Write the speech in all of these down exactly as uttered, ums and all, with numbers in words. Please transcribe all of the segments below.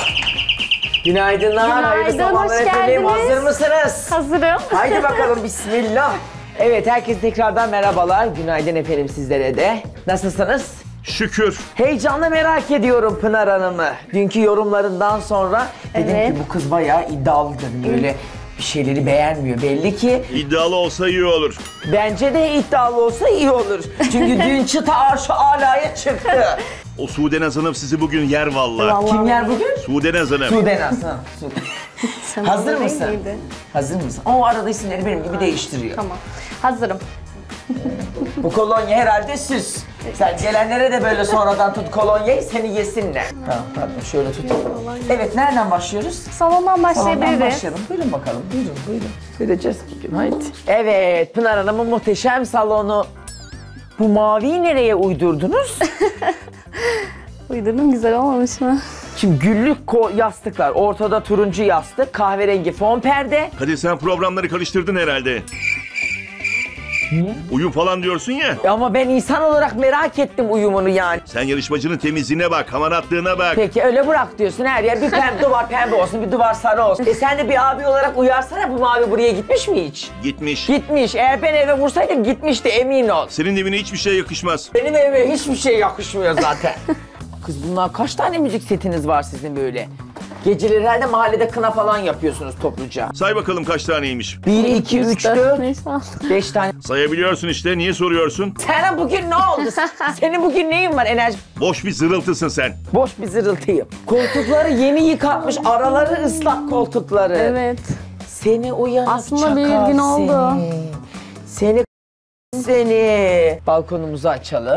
Günaydınlar, Günaydın, hayırlı sabahlar hoş efendim. geldiniz. Hazır mısınız? Hazırım. Haydi bakalım, bismillah. Evet, herkese tekrardan merhabalar. Günaydın efendim sizlere de. Nasılsınız? Şükür. Heyecanla merak ediyorum Pınar Hanım'ı. Dünkü yorumlarından sonra dedim Evet. ki bu kız bayağı iddialı dedim. Böyle bir şeyleri beğenmiyor. Belli ki İddialı olsa iyi olur. bence de iddialı olsa iyi olur. Çünkü dün çıta arşı alaya çıktı. O Sude Naz Hanım sizi bugün yer vallahi. Vallahi. Kim yer bugün? Sude Naz Hanım. Sude Naz. ha, Sude. Sen Hazır değil mısın? miydi? Hazır mısın? O arada isimleri benim gibi değiştiriyor. Tamam. Hazırım. Bu kolonya herhalde süs. Sen gelenlere de böyle sonradan tut kolonyayı, seni yesinler. Tamam, pardon, şöyle tutayım. Evet, nereden başlıyoruz? Salondan Salondan başlayabiliriz. başlayalım. Buyurun bakalım, buyurun, buyurun. Göreceğiz bugün, haydi. Evet, Pınar Hanım'ın muhteşem salonu. Bu maviyi nereye uydurdunuz? Uydurdum, güzel olmamış mı? Şimdi güllük ko- yastıklar, ortada turuncu yastık, kahverengi fon perde. Hadi sen programları karıştırdın herhalde. Niye? Uyum falan diyorsun ya. Ama ben insan olarak merak ettim uyumunu yani. Sen yarışmacının temizliğine bak, hamaratlığına bak. Peki öyle bırak diyorsun, her yer bir pembe duvar pembe olsun, bir duvar sarı olsun. E sen de bir abi olarak uyarsana, bu mavi buraya gitmiş mi hiç? Gitmiş. Gitmiş. Eğer ben eve vursaydım gitmişti, emin ol. Senin evine hiçbir şey yakışmaz. Benim evime hiçbir şey yakışmıyor zaten. Kız, bunlar kaç tane müzik setiniz var sizin böyle? Geceleri herhalde mahallede kına falan yapıyorsunuz topluca. Say bakalım kaç taneymiş. Bir, iki, üç, dört, Neyse. beş tane. Sayabiliyorsun işte, niye soruyorsun? Sana bugün ne oldu? Senin bugün neyin var, enerji? Boş bir zırıltısın sen. Boş bir zırıltıyım. Koltukları yeni yıkatmış, araları ıslak koltukları. Evet. Seni uyanık Aslında çakal bir gün oldu. Seni. Seni seni. Balkonumuzu açalım.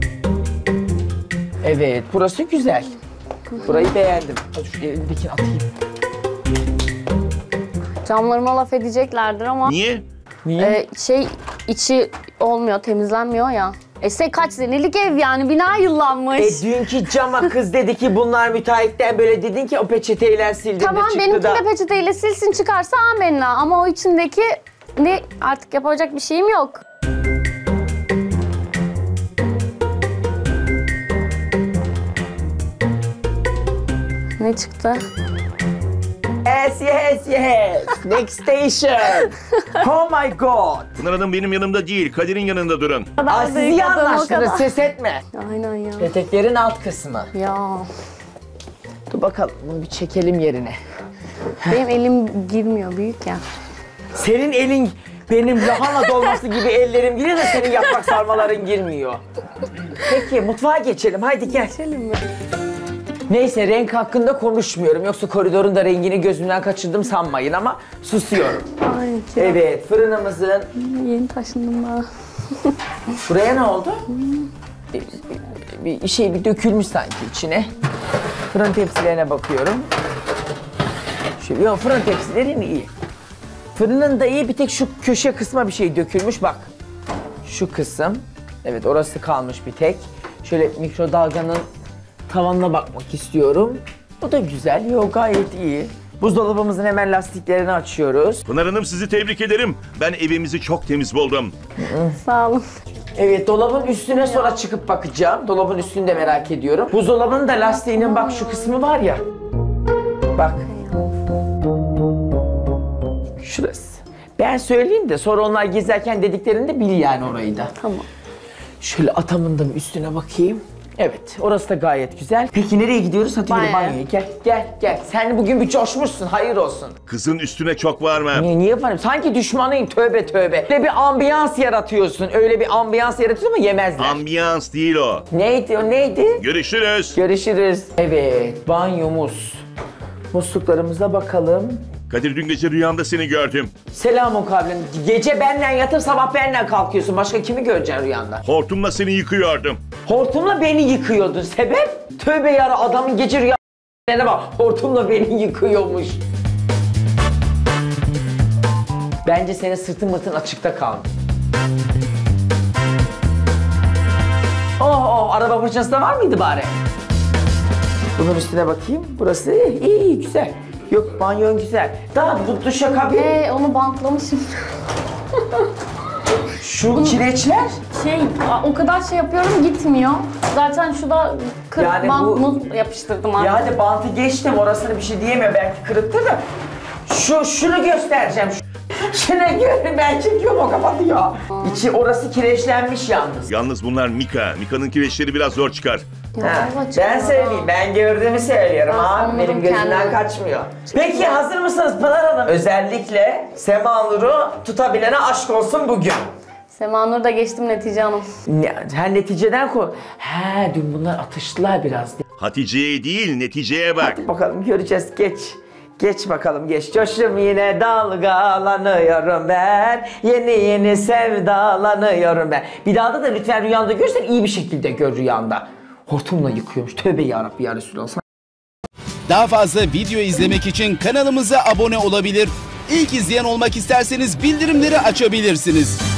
Evet, burası güzel. Burayı beğendim. Hadi şu elindekini atayım. Camlarıma laf edeceklerdir ama Niye? Niye? e, şey içi olmuyor, temizlenmiyor ya. E sen kaç senelik ev yani, bina yıllanmış. E dünkü cama kız dedi ki bunlar müteahhitten, böyle dedin ki o peçeteyle sildin Tamam, de çıktı benimki da. de peçeteyle silsin çıkarsa amenna, ama o içindeki ne, artık yapacak bir şeyim yok. Ne çıktı? Yes, yes, yes. Next station. Oh my god. Pınar Hanım benim yanımda değil, Kadir'in yanında durun. Aa, siz iyi anlaştınız, ses etme. Aynen ya. Peteklerin alt kısmı. Ya Dur bakalım, bunu bir çekelim yerine. benim elim girmiyor, büyük ya. Senin elin benim lahana dolması gibi ellerim giriyor da senin yaprak sarmaların girmiyor. Peki mutfağa geçelim, haydi gel. Geçelim mi? Neyse, renk hakkında konuşmuyorum. Yoksa koridorun da rengini gözümden kaçırdım sanmayın, ama susuyorum. Ay, ya. Evet, fırınımızın... Yeni taşındım daha. Buraya ne oldu? Bir, bir, bir şey bir dökülmüş sanki içine. Fırın tepsilerine bakıyorum. Şu, yok, fırın tepsileri mi iyi? Fırının da iyi, bir tek şu köşe kısma bir şey dökülmüş bak. Şu kısım. Evet, orası kalmış bir tek. Şöyle mikrodalganın tavanına bakmak istiyorum. O da güzel, yok gayet iyi. Buzdolabımızın hemen lastiklerini açıyoruz. Pınar Hanım sizi tebrik ederim. Ben evimizi çok temiz buldum. Sağ olun. Evet, dolabın üstüne sonra çıkıp bakacağım. Dolabın üstünü de merak ediyorum. Buzdolabının da lastiğinin bak şu kısmı var ya. Bak. Şurası. Ben söyleyeyim de sonra onlar gezerken dediklerinde bil yani orayı da. Tamam. Şöyle atamın da üstüne bakayım. Evet, orası da gayet güzel. Peki nereye gidiyoruz? Hadi yürü Banyoya. banyoya. Gel, gel, gel. Sen bugün bir coşmuşsun, hayır olsun. Kızın üstüne çok varma. Niye, niye varım? Sanki düşmanıyım, tövbe tövbe. Öyle bir ambiyans yaratıyorsun, öyle bir ambiyans yaratıyorsun ama yemezler. Ambiyans değil o. Neydi o, neydi? Görüşürüz. Görüşürüz. Evet, banyomuz. Musluklarımıza bakalım. Kadir, dün gece rüyamda seni gördüm. Selamun kavlen. Gece benle yatıp sabah benle kalkıyorsun. Başka kimi göreceksin rüyanda? Hortumla seni yıkıyordum. Hortumla beni yıkıyordun. Sebep? Tövbe yara, adamın gece rüyalarına bak. Hortumla beni yıkıyormuş. Bence senin sırtın mırtın açıkta kalmış. Oh oh, araba fırçası da var mıydı bari? Bunun üstüne bakayım. Burası iyi, iyi güzel. Yok, banyon güzel. Daha bu duşakabin. Ee, onu bantlamışım. Şu kireçler Şey, o kadar şey yapıyorum gitmiyor. Zaten şu da kırık Yani bant bu- mı yapıştırdım artık. ya hadi bantı geçtim orasını bir şey diyemiyor belki kırıktır da. Şu şunu göstereceğim. Şunu görün belki yolu kapatıyor. İçi orası kireçlenmiş yalnız. Yalnız bunlar Mika. Mika'nın kireçleri biraz zor çıkar. Ya, Ha, Allah ben canına. söyleyeyim, ben gördüğümü söylüyorum Ben abi, benim sanırım gözümden kendim. kaçmıyor. Peki hazır mısınız Pınar Hanım? Özellikle Sema Nur'u tutabilene aşk olsun bugün. Semanur da geçtim Netice Hanım. Ne, ha, neticeden ko... He, dün bunlar atıştılar biraz. Hatice'ye değil neticeye bak. Hadi bakalım göreceğiz, geç. Geç bakalım geç. Coşum yine dalgalanıyorum ben. Yeni yeni sevdalanıyorum ben. Bir daha da da lütfen rüyanda görsen iyi bir şekilde gör rüyanda. Hortumla yıkıyormuş. Tövbe yarabbi ya Resulallah. Daha fazla video izlemek için kanalımıza abone olabilir. İlk izleyen olmak isterseniz bildirimleri açabilirsiniz.